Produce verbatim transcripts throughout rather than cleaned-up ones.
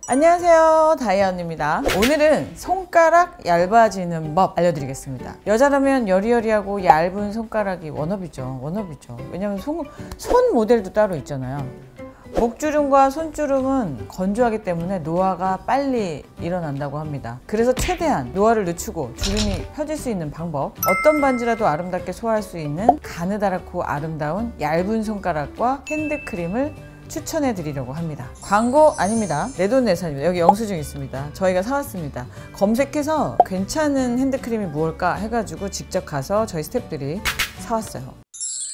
안녕하세요, 다이아 언니입니다. 오늘은 손가락 얇아지는 법 알려드리겠습니다. 여자라면 여리여리하고 얇은 손가락이 워너비죠. 워너비죠. 왜냐면 손, 손 모델도 따로 있잖아요. 목주름과 손주름은 건조하기 때문에 노화가 빨리 일어난다고 합니다. 그래서 최대한 노화를 늦추고 주름이 펴질 수 있는 방법, 어떤 반지라도 아름답게 소화할 수 있는 가느다랗고 아름다운 얇은 손가락과 핸드크림을 추천해 드리려고 합니다. 광고 아닙니다. 내돈내산입니다. 여기 영수증 있습니다. 저희가 사왔습니다. 검색해서 괜찮은 핸드크림이 무엇일까 해가지고 직접 가서 저희 스태프들이 사왔어요.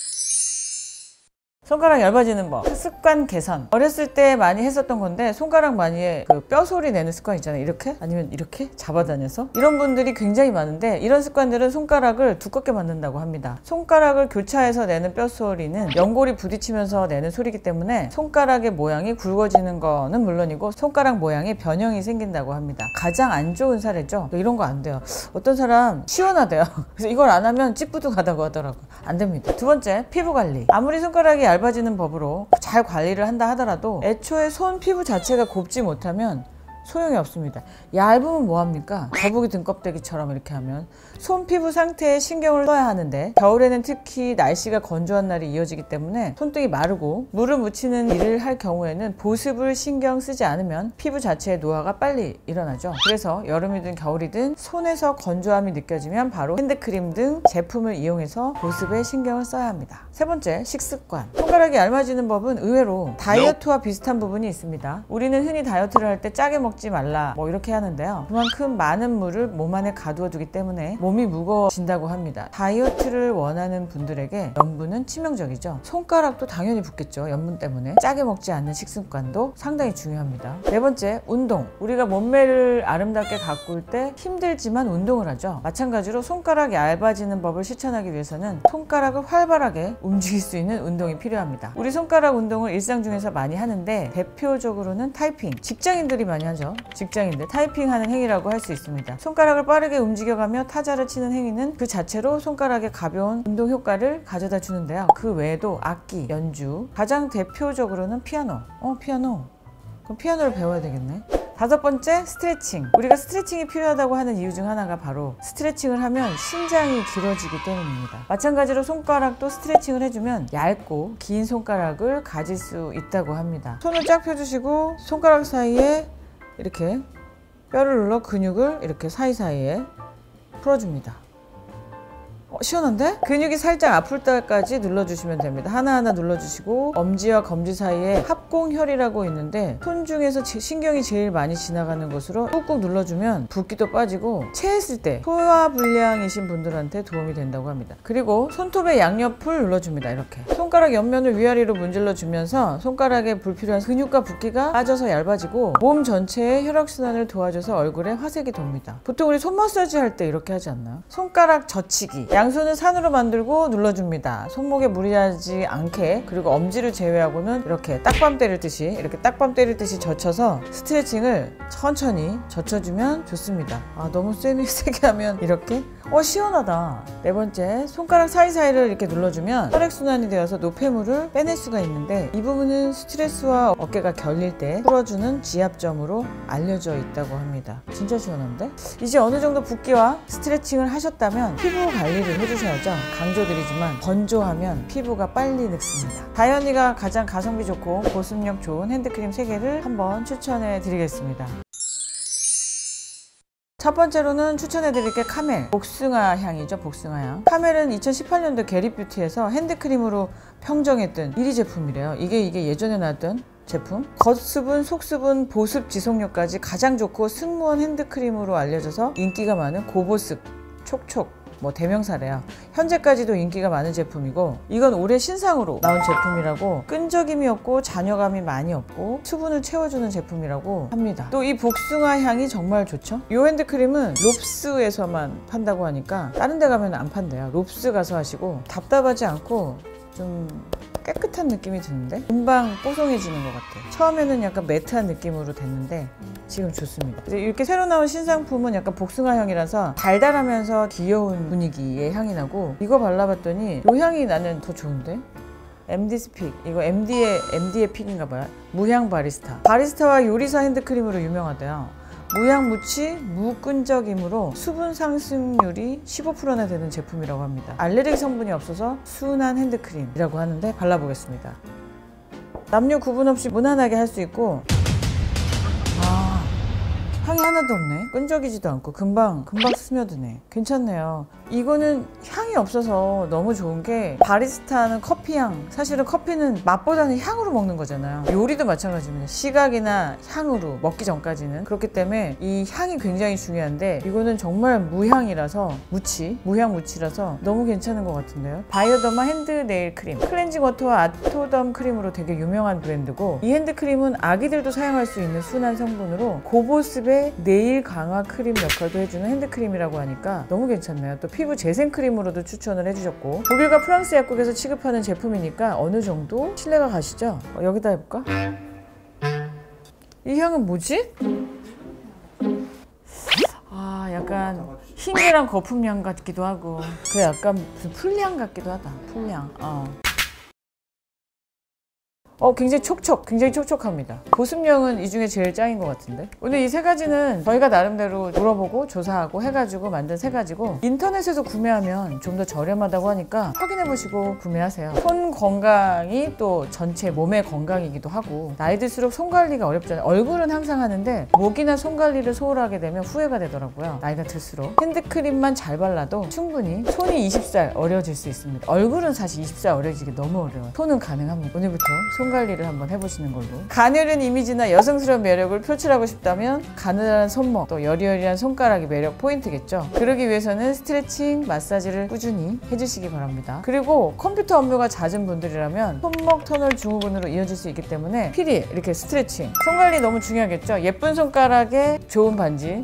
손가락 얇아지는 법, 습관 개선. 어렸을 때 많이 했었던 건데 손가락 많이 그 뼈 소리 내는 습관 있잖아요. 이렇게 아니면 이렇게 잡아다녀서 이런 분들이 굉장히 많은데, 이런 습관들은 손가락을 두껍게 만든다고 합니다. 손가락을 교차해서 내는 뼈 소리는 연골이 부딪히면서 내는 소리이기 때문에 손가락의 모양이 굵어지는 거는 물론이고 손가락 모양에 변형이 생긴다고 합니다. 가장 안 좋은 사례죠. 이런 거 안 돼요. 어떤 사람 시원하대요. 그래서 이걸 안 하면 찌뿌둥하다고 하더라고요. 안 됩니다. 두 번째, 피부 관리. 아무리 손가락이 얇아 얇아지는 법으로 잘 관리를 한다 하더라도 애초에 손 피부 자체가 곱지 못하면 소용이 없습니다. 얇으면 뭐합니까? 거북이 등껍데기처럼 이렇게 하면 손 피부 상태에 신경을 써야 하는데, 겨울에는 특히 날씨가 건조한 날이 이어지기 때문에 손등이 마르고 물을 묻히는 일을 할 경우에는 보습을 신경 쓰지 않으면 피부 자체의 노화가 빨리 일어나죠. 그래서 여름이든 겨울이든 손에서 건조함이 느껴지면 바로 핸드크림 등 제품을 이용해서 보습에 신경을 써야 합니다. 세 번째, 식습관. 손가락이 얇아지는 법은 의외로 다이어트와 비슷한 부분이 있습니다. 우리는 흔히 다이어트를 할 때 짜게 먹지 말라 뭐 이렇게 하는데요, 그만큼 많은 물을 몸 안에 가두어 두기 때문에 몸이 무거워진다고 합니다. 다이어트를 원하는 분들에게 염분은 치명적이죠. 손가락도 당연히 붓겠죠. 염분 때문에. 짜게 먹지 않는 식습관도 상당히 중요합니다. 네 번째, 운동. 우리가 몸매를 아름답게 가꿀 때 힘들지만 운동을 하죠. 마찬가지로 손가락 얇아지는 법을 실천하기 위해서는 손가락을 활발하게 움직일 수 있는 운동이 필요합니다. 우리 손가락 운동을 일상 중에서 많이 하는데 대표적으로는 타이핑. 직장인들이 많이 하죠. 직장인들 타이핑하는 행위라고 할 수 있습니다. 손가락을 빠르게 움직여가며 타자를 치는 행위는 그 자체로 손가락에 가벼운 운동 효과를 가져다 주는데요. 그 외에도 악기, 연주, 가장 대표적으로는 피아노. 어 피아노 그럼 피아노를 배워야 되겠네. 다섯 번째, 스트레칭. 우리가 스트레칭이 필요하다고 하는 이유 중 하나가 바로 스트레칭을 하면 신장이 길어지기 때문입니다. 마찬가지로 손가락도 스트레칭을 해주면 얇고 긴 손가락을 가질 수 있다고 합니다. 손을 쫙 펴주시고 손가락 사이에 이렇게 뼈를 눌러 근육을 이렇게 사이사이에 풀어줍니다. 어, 시원한데? 근육이 살짝 아플 때까지 눌러주시면 됩니다. 하나하나 눌러주시고 엄지와 검지 사이에 합공혈이라고 있는데 손 중에서 신경이 제일 많이 지나가는 곳으로 꾹꾹 눌러주면 붓기도 빠지고 체했을 때 소화불량이신 분들한테 도움이 된다고 합니다. 그리고 손톱의 양옆을 눌러줍니다. 이렇게 손가락 옆면을 위아래로 문질러 주면서 손가락에 불필요한 근육과 붓기가 빠져서 얇아지고 몸 전체의 혈액순환을 도와줘서 얼굴에 화색이 돕니다. 보통 우리 손 마사지 할 때 이렇게 하지 않나요? 손가락 젖히기. 양손을 산으로 만들고 눌러줍니다. 손목에 무리하지 않게. 그리고 엄지를 제외하고는 이렇게 딱밤 때릴 듯이 이렇게 딱밤 때릴 듯이 젖혀서 스트레칭을 천천히 젖혀주면 좋습니다. 아 너무 세게, 세게 하면 이렇게 어 시원하다. 네 번째, 손가락 사이사이를 이렇게 눌러주면 혈액순환이 되어서 노폐물을 빼낼 수가 있는데, 이 부분은 스트레스와 어깨가 결릴 때 풀어주는 지압점으로 알려져 있다고 합니다. 진짜 시원한데? 이제 어느 정도 붓기와 스트레칭을 하셨다면 피부 관리를 해주셔야죠. 강조드리지만 건조하면 피부가 빨리 늙습니다. 다이언니가 가장 가성비 좋고 보습력 좋은 핸드크림 세 개를 한번 추천해 드리겠습니다. 첫 번째로는 추천해드릴 게 카멜. 복숭아 향이죠. 복숭아 향. 카멜은 이천십팔 년도 게리뷰티에서 핸드크림으로 평정했던 일 위 제품이래요. 이게 이게 예전에 나왔던 제품. 겉수분, 속수분, 보습 지속력까지 가장 좋고 승무원 핸드크림으로 알려져서 인기가 많은 고보습, 촉촉 뭐 대명사래요. 현재까지도 인기가 많은 제품이고, 이건 올해 신상으로 나온 제품이라고, 끈적임이 없고 잔여감이 많이 없고 수분을 채워주는 제품이라고 합니다. 또 이 복숭아 향이 정말 좋죠. 이 핸드크림은 롭스에서만 판다고 하니까 다른 데 가면 안 판대요. 롭스 가서 하시고 답답하지 않고 좀 깨끗한 느낌이 드는데 금방 뽀송해지는 것 같아요. 처음에는 약간 매트한 느낌으로 됐는데 지금 좋습니다. 이렇게 새로 나온 신상품은 약간 복숭아 향이라서 달달하면서 귀여운 분위기의 향이 나고, 이거 발라봤더니 이 향이 나는 더 좋은데? 엠디스 픽. 이거 엠디의 엠디의 픽인가 봐요. 무향 바리스타. 바리스타와 요리사 핸드크림으로 유명하대요. 무향 무치, 무끈적이므로 수분 상승률이 십오 퍼센트나 되는 제품이라고 합니다. 알레르기 성분이 없어서 순한 핸드크림이라고 하는데 발라보겠습니다. 남녀 구분 없이 무난하게 할 수 있고, 아, 향이 하나도 없네. 끈적이지도 않고 금방 금방 스며드네. 괜찮네요. 이거는 향이 없어서 너무 좋은 게, 바리스타는 커피향, 사실은 커피는 맛보다는 향으로 먹는 거잖아요. 요리도 마찬가지입니다. 시각이나 향으로 먹기 전까지는. 그렇기 때문에 이 향이 굉장히 중요한데, 이거는 정말 무향이라서, 무치, 무향 무치라서 너무 괜찮은 것 같은데요. 바이오더마 핸드 네일 크림, 클렌징 워터와 아토덤 크림으로 되게 유명한 브랜드고, 이 핸드크림은 아기들도 사용할 수 있는 순한 성분으로 고보습의 네일 강화 크림 역할도 해주는 핸드크림이라고 하니까 너무 괜찮네요. 또 피부 재생 크림으로도 추천을 해주셨고, 독일과 프랑스 약국에서 취급하는 제품이니까 어느 정도 신뢰가 가시죠? 어, 여기다 해볼까? 이 향은 뭐지? 아, 약간 흰계랑 거품향 같기도 하고, 그 약간 무슨 풀향 같기도 하다. 풀향. 어. 어, 굉장히 촉촉, 굉장히 촉촉합니다. 보습력은 이 중에 제일 짱인 것 같은데. 오늘 이 세 가지는 저희가 나름대로 물어보고 조사하고 해가지고 만든 세 가지고, 인터넷에서 구매하면 좀 더 저렴하다고 하니까 확인해보시고 구매하세요. 손 건강이 또 전체 몸의 건강이기도 하고, 나이 들수록 손 관리가 어렵잖아요. 얼굴은 항상 하는데 목이나 손 관리를 소홀하게 되면 후회가 되더라고요. 나이가 들수록. 핸드크림만 잘 발라도 충분히 손이 이십 살 어려질 수 있습니다. 얼굴은 사실 이십 살 어려지기 너무 어려워요. 손은 가능합니다. 오늘부터 손 관리를 한번 해보시는 걸로. 가늘은 이미지나 여성스러운 매력을 표출하고 싶다면 가늘한 손목, 또 여리여리한 손가락이 매력 포인트겠죠. 그러기 위해서는 스트레칭, 마사지를 꾸준히 해주시기 바랍니다. 그리고 컴퓨터 업무가 잦은 분들이라면 손목 터널 증후군으로 이어질 수 있기 때문에 필히 이렇게 스트레칭. 손 관리 너무 중요하겠죠. 예쁜 손가락에 좋은 반지.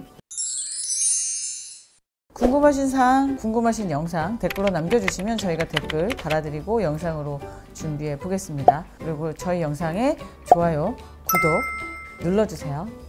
궁금하신 사항, 궁금하신 영상 댓글로 남겨주시면 저희가 댓글 달아드리고 영상으로 준비해 보겠습니다. 그리고 저희 영상에 좋아요, 구독 눌러주세요.